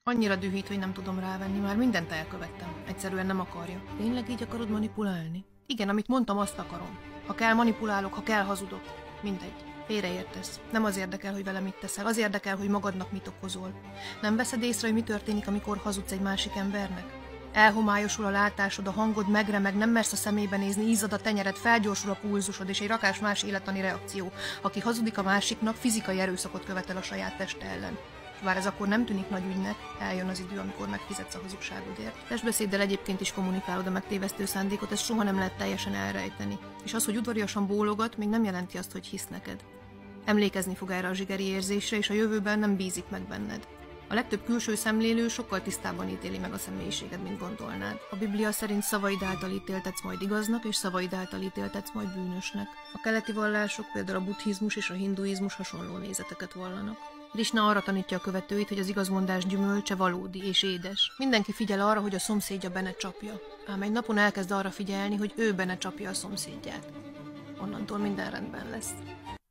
Annyira dühít, hogy nem tudom rávenni, már mindent elkövettem. Egyszerűen nem akarja. Tényleg így akarod manipulálni? Igen, amit mondtam, azt akarom. Ha kell, manipulálok, ha kell, hazudok. Mindegy. Félreértesz. Nem az érdekel, hogy vele mit teszel, az érdekel, hogy magadnak mit okozol. Nem veszed észre, hogy mi történik, amikor hazudsz egy másik embernek? Elhomályosul a látásod, a hangod megremeg, nem mersz a szemébe nézni, izzad a tenyered, felgyorsul a pulzusod, és egy rakás más élettani reakció. Aki hazudik a másiknak, fizikai erőszakot követel a saját teste ellen. Bár ez akkor nem tűnik nagy ügynek, eljön az idő, amikor megfizetsz a hazugságodért. Testbeszéddel egyébként is kommunikálod a megtévesztő szándékot, ezt soha nem lehet teljesen elrejteni. És az, hogy udvariasan bólogat, még nem jelenti azt, hogy hisz neked. Emlékezni fog erre a zsigeri érzésre, és a jövőben nem bízik meg benned. A legtöbb külső szemlélő sokkal tisztábban ítéli meg a személyiséged, mint gondolnád. A Biblia szerint szavaid által ítéltetsz majd igaznak, és szavaid által ítéltetsz majd bűnösnek. A keleti vallások, például a buddhizmus és a hinduizmus hasonló nézeteket vallanak. Krisna arra tanítja a követőit, hogy az igazmondás gyümölcse valódi és édes. Mindenki figyel arra, hogy a szomszédja be ne csapja. Ám egy napon elkezd arra figyelni, hogy ő be ne csapja a szomszédját. Onnantól minden rendben lesz.